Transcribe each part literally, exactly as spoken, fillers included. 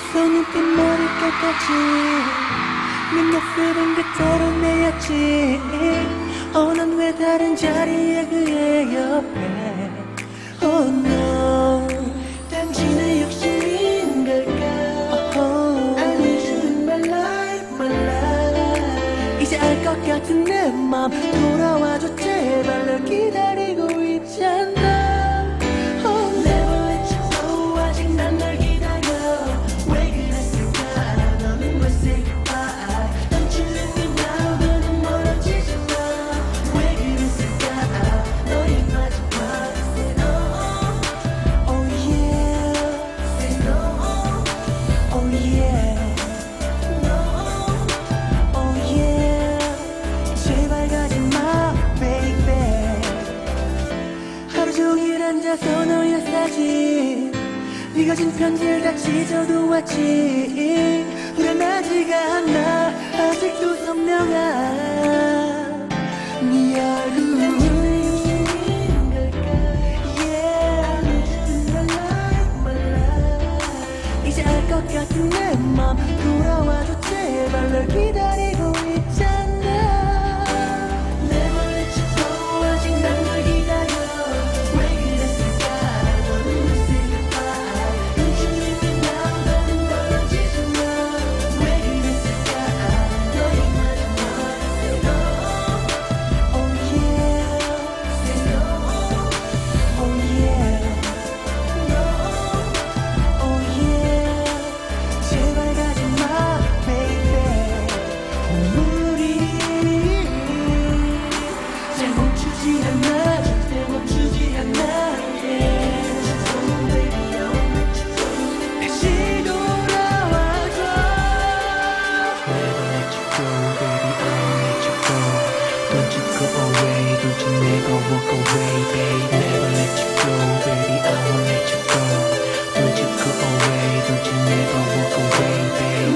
손끝 머리끝까지 네 모습은 그대로 내였지. 어, 난 왜 다른 자리에 그의 옆에. Oh no, 단지 내 욕심인 걸까? oh, I need you in my life, my life. 이제 알 것 같은 내 맘 돌아와줘 제발. 널 기다리고 있잖아. 앉아서 너의 사진 네가 준 편지를 다 찢어두었지. 불안하지가 않아 아직도 선명한 네 얼굴. 이제 알 것 같은 내 맘 돌아와줘 제발. 널 기다리고 있잖아. Walk away, babe. Never let you go, baby. I won't let you go. Don't you go away, don't you never walk away, babe.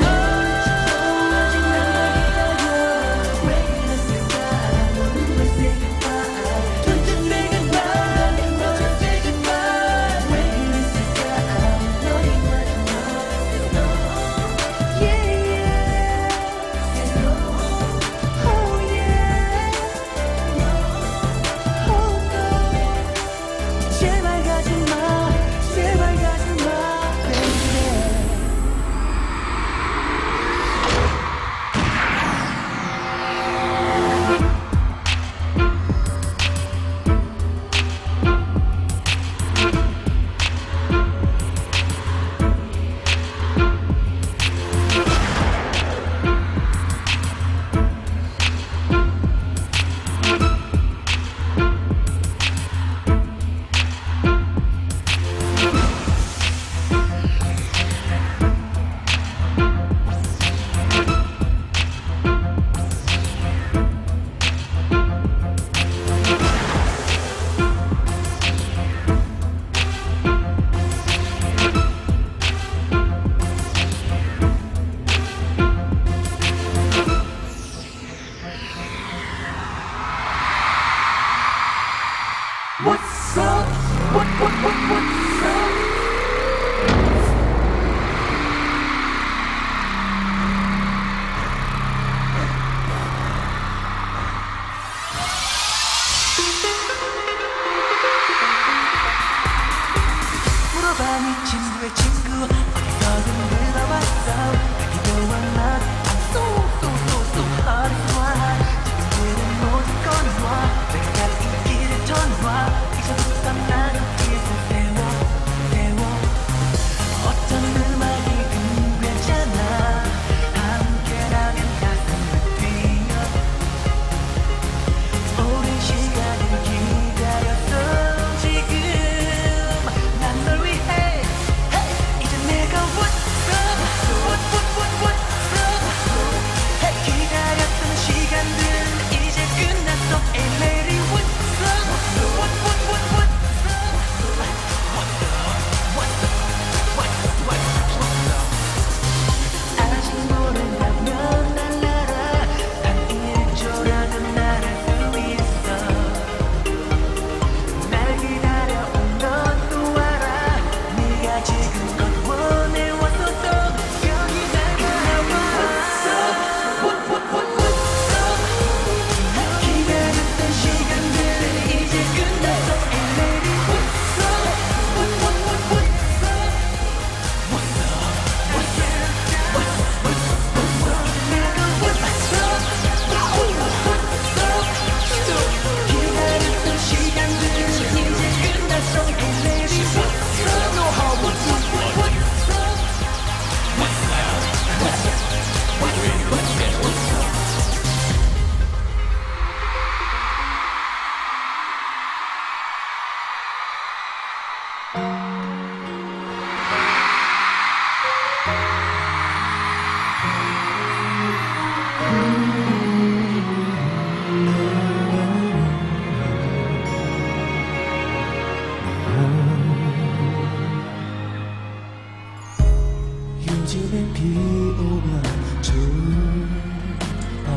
요즘엔 비 오면 좋아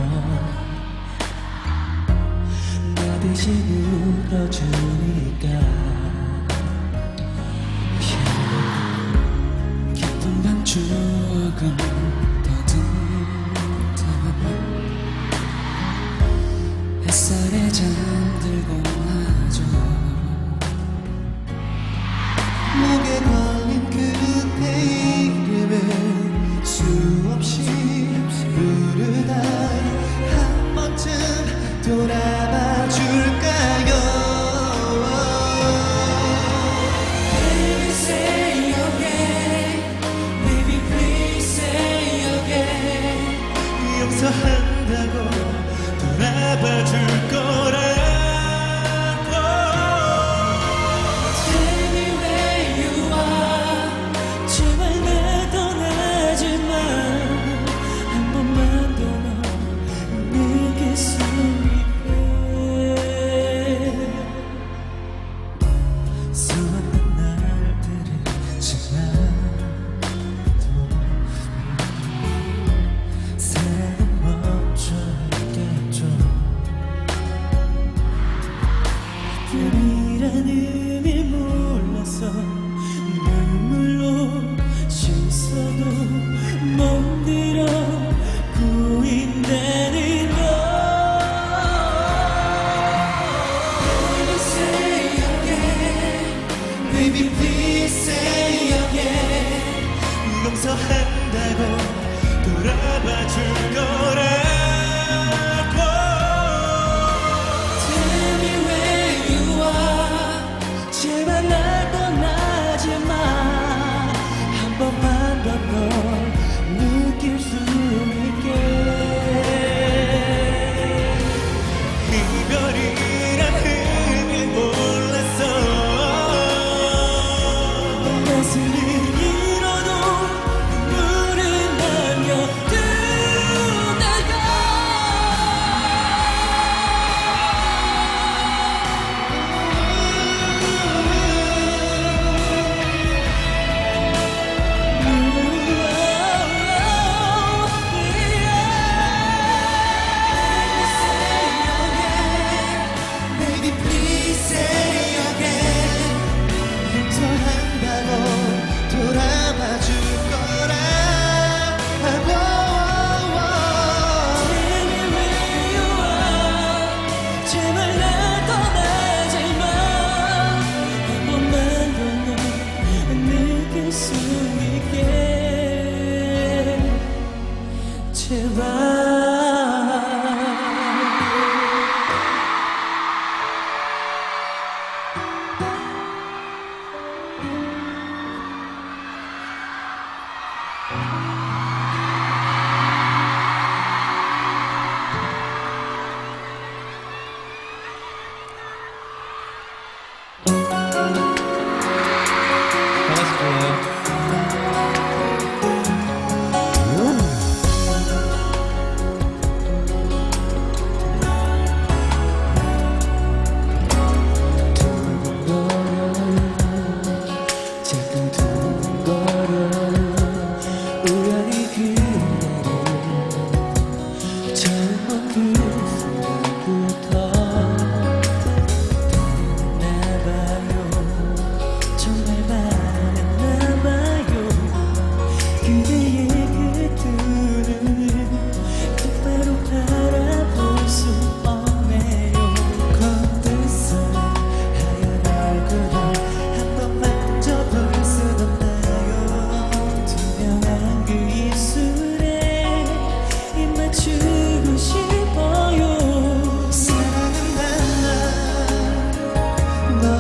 나 대신 울어주니까 깊은 밤 추억은 더듬다 햇살에 잠들곤 하죠 목에 걸린 그대 이름을 수없이 부르다 한 번쯤 돌아봐 줄까요 Baby say again Baby please say again 용서한다고 돌아봐 줄 거라 의미 몰라서 눈물로 씻어도 멍들어 구인되는 걸 Baby say again Baby please say again 용서한다고 돌아봐 줄 거라 제발 날 떠나지 마 한 번만 더 널 느낄 수 있게 이별이란 의미 몰랐어 가슴이 잃어도 눈물은 남겨두다가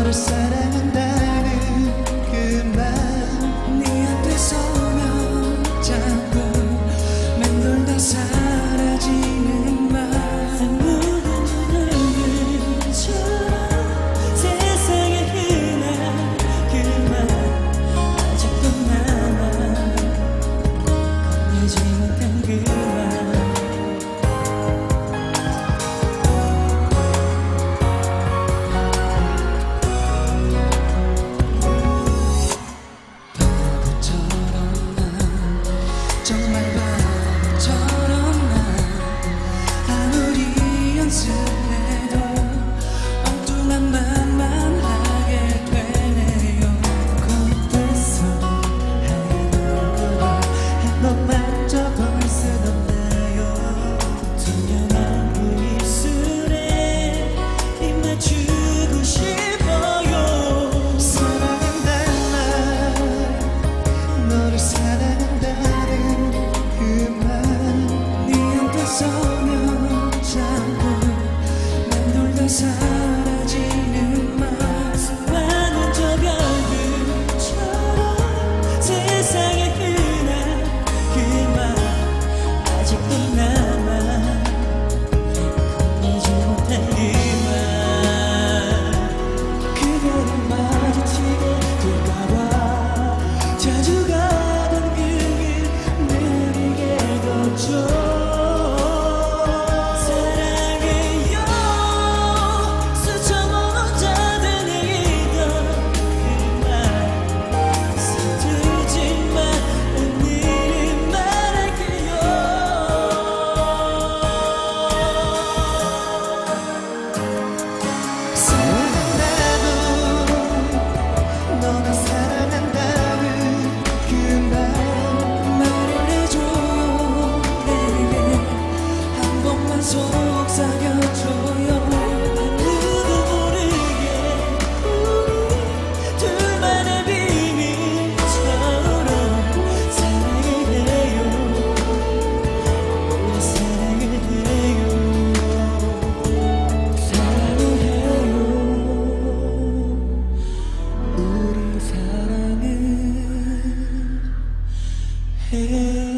사랑한다는 그 말 네 앞에 서면 해